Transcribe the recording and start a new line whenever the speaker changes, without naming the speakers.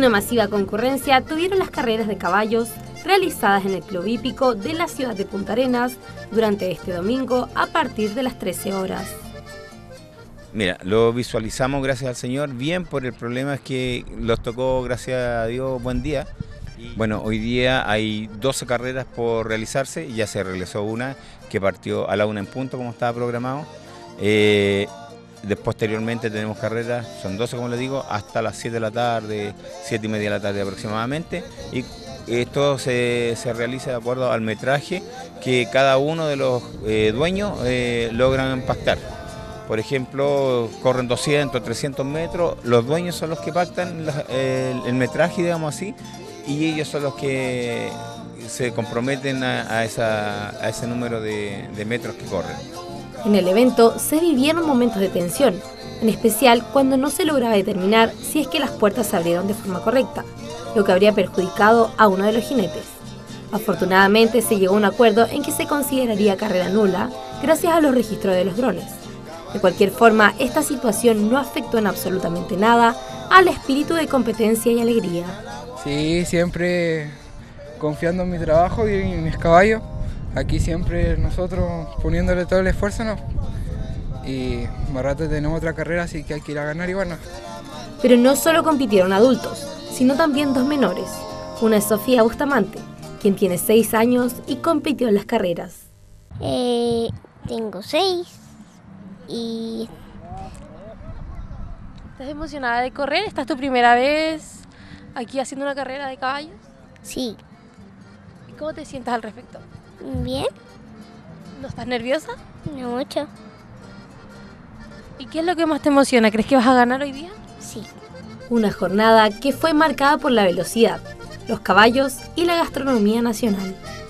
Una masiva concurrencia tuvieron las carreras de caballos realizadas en el Club Hípico de la ciudad de Punta Arenas durante este domingo a partir de las 13 horas.
Mira, lo visualizamos, gracias al Señor, bien, por el problema es que los tocó, gracias a Dios, buen día. Bueno, hoy día hay 12 carreras por realizarse, ya se realizó una que partió a la 1 en punto como estaba programado. Posteriormente tenemos carreras, son 12 como les digo, hasta las 7 de la tarde, 7 y media de la tarde aproximadamente. Y esto se realiza de acuerdo al metraje que cada uno de los dueños logran pactar. Por ejemplo, corren 200, 300 metros, los dueños son los que pactan el metraje, digamos así, y ellos son los que se comprometen a ese número de metros que corren.
En el evento se vivieron momentos de tensión, en especial cuando no se lograba determinar si es que las puertas se abrieron de forma correcta, lo que habría perjudicado a uno de los jinetes. Afortunadamente se llegó a un acuerdo en que se consideraría carrera nula gracias a los registros de los drones. De cualquier forma, esta situación no afectó en absolutamente nada al espíritu de competencia y alegría.
Sí, siempre confiando en mi trabajo y en mis caballos. Aquí siempre nosotros poniéndole todo el esfuerzo, ¿no? Y más rato tenemos otra carrera, así que hay que ir a ganar y bueno.
Pero no solo compitieron adultos, sino también dos menores. Una es Sofía Bustamante, quien tiene 6 años y compitió en las carreras.
Tengo 6 y...
¿Estás emocionada de correr? ¿Esta es tu primera vez aquí haciendo una carrera de caballos?
Sí.
¿Y cómo te sientes al respecto?
Bien.
¿No estás nerviosa?
No mucho.
¿Y qué es lo que más te emociona? ¿Crees que vas a ganar hoy día?
Sí.
Una jornada que fue marcada por la velocidad, los caballos y la gastronomía nacional.